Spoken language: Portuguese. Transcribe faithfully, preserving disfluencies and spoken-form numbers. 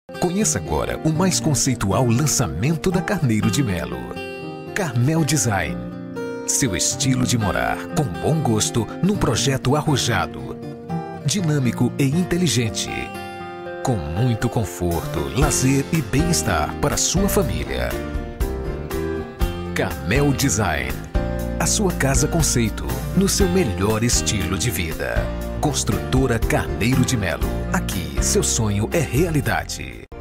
Conheça agora o mais conceitual lançamento da Carneiro de Melo. Carmel Design. Seu estilo de morar com bom gosto num projeto arrojado, dinâmico e inteligente. Com muito conforto, lazer e bem-estar para sua família. Carmel Design. A sua casa conceito, no seu melhor estilo de vida. Construtora Carneiro de Melo. Aqui, seu sonho é realidade.